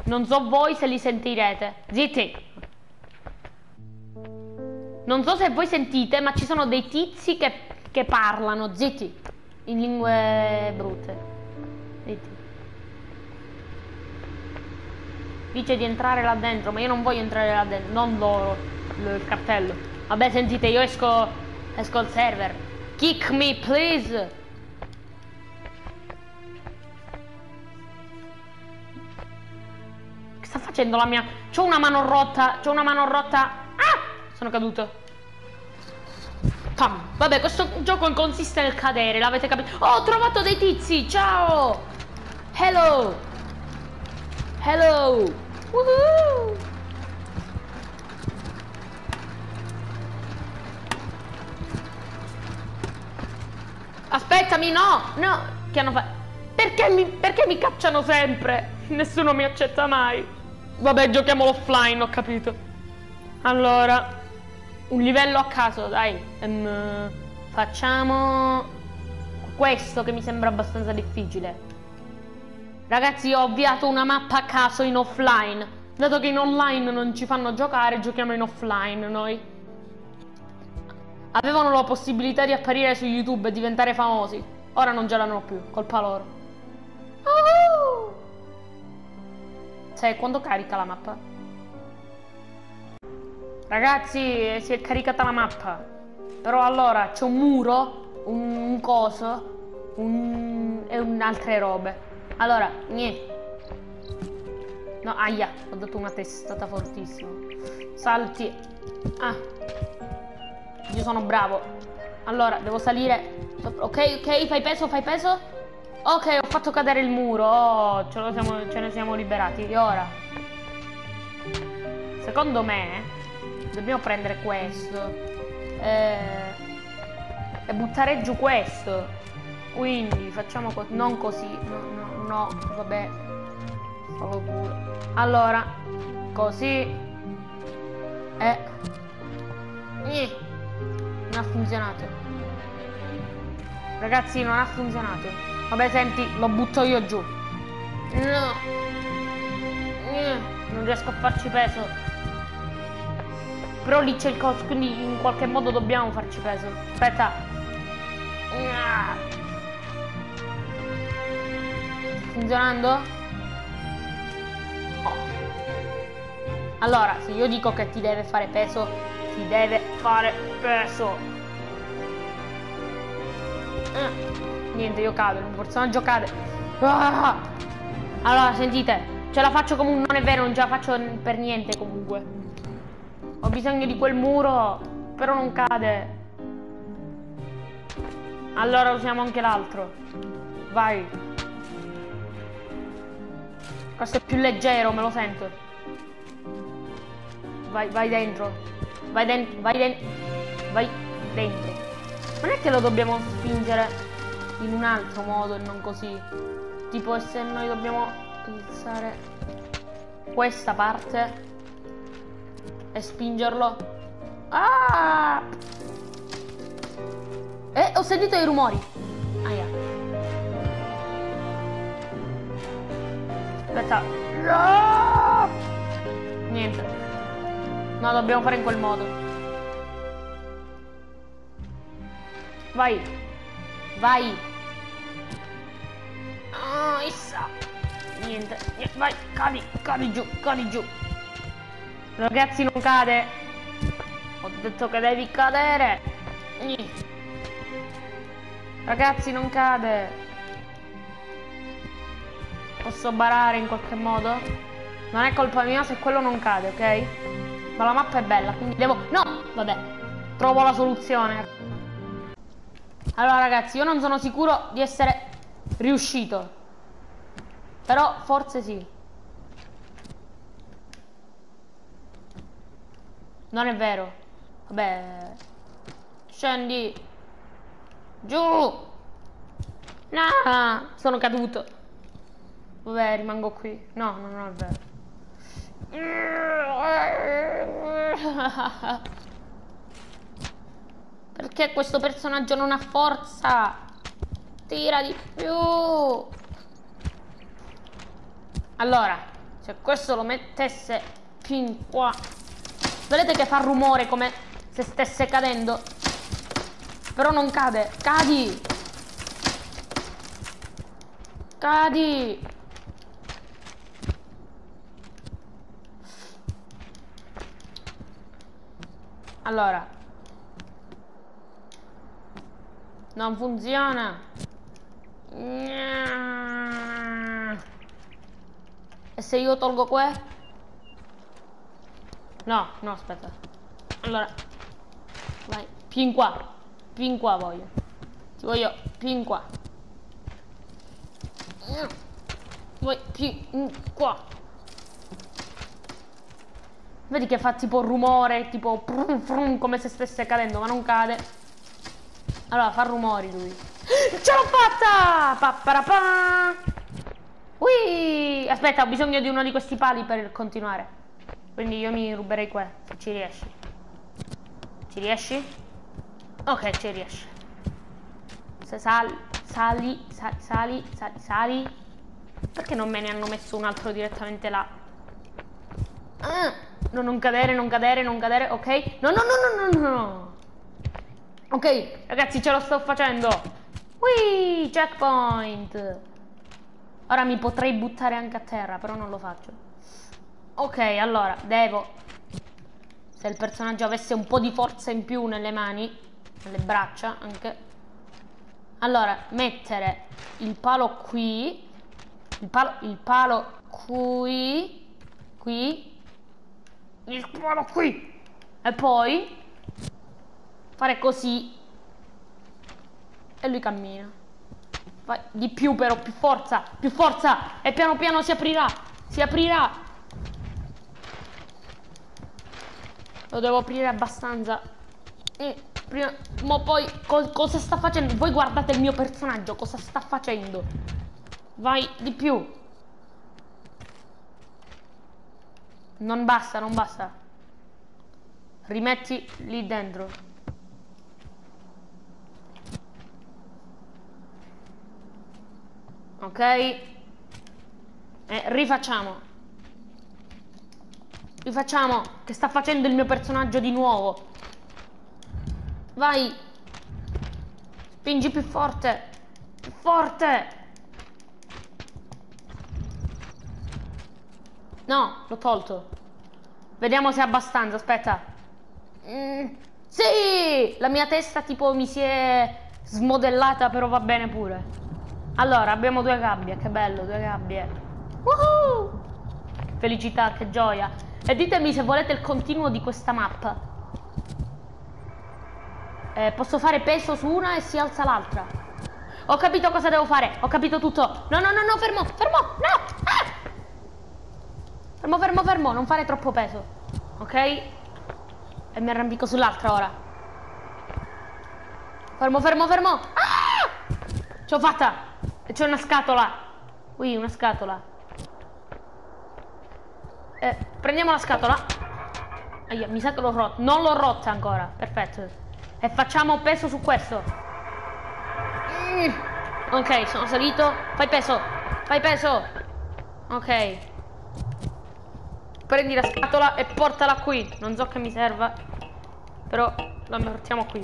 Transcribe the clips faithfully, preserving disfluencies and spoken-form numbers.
Non so voi se li sentirete. Zitti. Non so se voi sentite, ma ci sono dei tizi che, che parlano. Zitti. In lingue brutte. Zitti. Dice di entrare là dentro, ma io non voglio entrare là dentro. Non loro. Il cartello. Vabbè, sentite, io esco. Esco al server. Kick me, please. Sta facendo la mia... C'ho una mano rotta, c'ho una mano rotta. Ah! Sono caduto. Pam. Vabbè, questo gioco consiste nel cadere, l'avete capito? Oh, ho trovato dei tizi, ciao! Hello! Hello! Woohoo! Aspettami, no! No! Che hanno fatto? Perché mi, perché mi cacciano sempre? Nessuno mi accetta mai. Vabbè, giochiamo offline, ho capito. Allora, un livello a caso, dai. Um, facciamo questo che mi sembra abbastanza difficile. Ragazzi, io ho avviato una mappa a caso in offline. Dato che in online non ci fanno giocare, giochiamo in offline noi. Avevano la possibilità di apparire su YouTube e diventare famosi. Ora non ce l'hanno più, colpa loro. Uh-huh! Sai quando carica la mappa? Ragazzi, si è caricata la mappa. Però allora c'è un muro, un, un coso un, e un'altre robe. Allora, niente. No, aia, ho dato una testata fortissima. Salti. Ah, io sono bravo. Allora, devo salire. Ok, ok, fai peso, fai peso. Ok, ho fatto cadere il muro. Oh, ce, lo siamo, ce ne siamo liberati. E ora? Secondo me dobbiamo prendere questo eh, e buttare giù questo. Quindi facciamo così. Non così. No, no, no, vabbè. Stavo pure. Allora, così. E eh, non ha funzionato. Ragazzi, non ha funzionato. Vabbè, senti, lo butto io giù. No. Non riesco a farci peso. Però lì c'è il coso, quindi in qualche modo dobbiamo farci peso. Aspetta. Funzionando? Oh. Allora, se io dico che ti deve fare peso, ti deve fare peso. Eh. Niente, io cado, il mio personaggio cade. Ah! Allora, sentite, ce la faccio comunque, non è vero, non ce la faccio per niente comunque. Ho bisogno di quel muro, però non cade. Allora usiamo anche l'altro. Vai. Questo è più leggero, me lo sento. Vai, vai dentro. Vai dentro, vai dentro. Vai dentro. Non è che lo dobbiamo spingere in un altro modo e non così. Tipo se noi dobbiamo alzare questa parte e spingerlo. Ah! Eh, ho sentito i rumori. Aia. Aspetta. No! Niente. No, dobbiamo fare in quel modo. Vai. Vai. Oh, issa. Niente, niente, vai, cadi, cadi giù, cadi giù. Ragazzi, non cade. Ho detto che devi cadere. Ragazzi, non cade. Posso barare in qualche modo? Non è colpa mia se quello non cade, ok? Ma la mappa è bella, quindi devo... No! Vabbè, trovo la soluzione. Allora ragazzi, io non sono sicuro di essere riuscito, però forse sì. Non è vero. Vabbè. Scendi. Giù. No, sono caduto. Vabbè, rimango qui. No, no, non è vero. Perché questo personaggio non ha forza? Tira di più. Allora, Se questo lo mettesse fin qua. Vedete che fa rumore come se stesse cadendo. Però non cade. Cadi! Cadi! Allora. Non funziona. E se io tolgo qua? No, no, aspetta. Allora. Vai. Più in qua. Più in qua voglio. Ti voglio più in qua. Vai più in qua. Vedi che fa tipo rumore, tipo prum, prum, come se stesse cadendo, ma non cade. Allora fa rumori lui. Ce l'ho fatta! Papparapà! Ui! Aspetta, ho bisogno di uno di questi pali per continuare. Quindi io mi ruberei qua, se ci riesci. Ci riesci? Ok, ci riesci. Se sali, sali, sali, sali, sali, sali. Perché non me ne hanno messo un altro direttamente là? Ah, no, non cadere, non cadere, non cadere, ok? No, no, no, no, no, no. Ok, ragazzi, ce lo sto facendo. Ui, checkpoint. Ora mi potrei buttare anche a terra, però non lo faccio. Ok, allora, devo... Se il personaggio avesse un po' di forza in più nelle mani, nelle braccia anche. Allora, mettere il palo qui. Il palo, il palo qui. Qui. Il palo qui. E poi fare così. E lui cammina. Vai, di più però, più forza, più forza. E piano piano si aprirà. Si aprirà. Lo devo aprire abbastanza. E prima, ma poi co cosa sta facendo? Voi guardate il mio personaggio, cosa sta facendo? Vai, di più. Non basta, non basta. Rimetti lì dentro. Ok. E rifacciamo. Rifacciamo. Che sta facendo il mio personaggio di nuovo. Vai. Spingi più forte. Più forte. No, l'ho tolto. Vediamo se è abbastanza, aspetta. Mm, sì! La mia testa tipo mi si è smodellata, però va bene pure. Allora, abbiamo due gabbie, che bello, due gabbie. Woohoo! Che felicità, che gioia. E ditemi se volete il continuo di questa mappa. Eh, posso fare peso su una e si alza l'altra. Ho capito cosa devo fare, ho capito tutto. No, no, no, no, fermo, fermo, no! Ah! Fermo, fermo, fermo, non fare troppo peso. Ok? E mi arrampico sull'altra ora. Fermo, fermo, fermo. Ah! Ce l'ho fatta. E c'è una scatola. Qui, una scatola. Eh, prendiamo la scatola. Aia, mi sa che l'ho rotta. Non l'ho rotta ancora. Perfetto. E facciamo peso su questo. Mm. Ok, sono salito. Fai peso. Fai peso. Ok. Prendi la scatola e portala qui. Non so che mi serva, però la portiamo qui.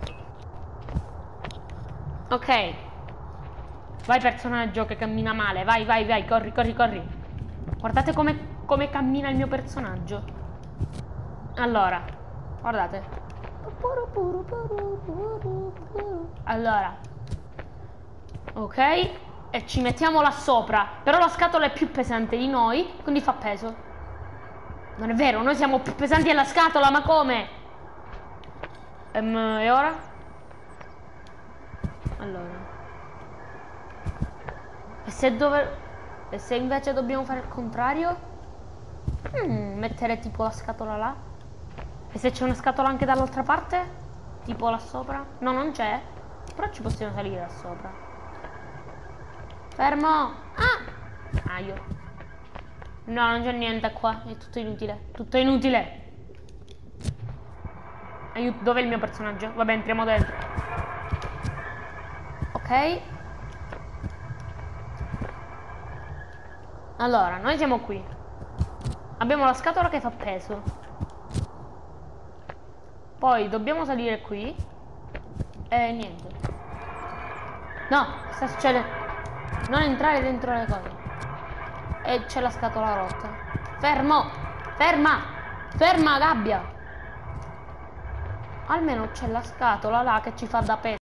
Ok. Vai personaggio che cammina male. Vai, vai, vai. Corri, corri, corri. Guardate come, come cammina il mio personaggio. Allora, guardate. Allora. Ok. E ci mettiamo là sopra. Però la scatola è più pesante di noi, quindi fa peso. Non è vero, noi siamo più pesanti della scatola, ma come? Um, e ora? Allora. E se dove... E se invece dobbiamo fare il contrario? Hmm, mettere tipo la scatola là? E se c'è una scatola anche dall'altra parte? Tipo là sopra? No, non c'è. Però ci possiamo salire da sopra. Fermo! Ah! Ah, io... No, non c'è niente qua, è tutto inutile. Tutto inutile. Aiuto, dov'è il mio personaggio? Vabbè, entriamo dentro. Ok. Allora, noi siamo qui. Abbiamo la scatola che fa peso. Poi dobbiamo salire qui. E niente. No, sta succedendo. Non entrare dentro le cose. E c'è la scatola rotta. Fermo! Ferma! Ferma, gabbia! Almeno c'è la scatola là che ci fa da peso.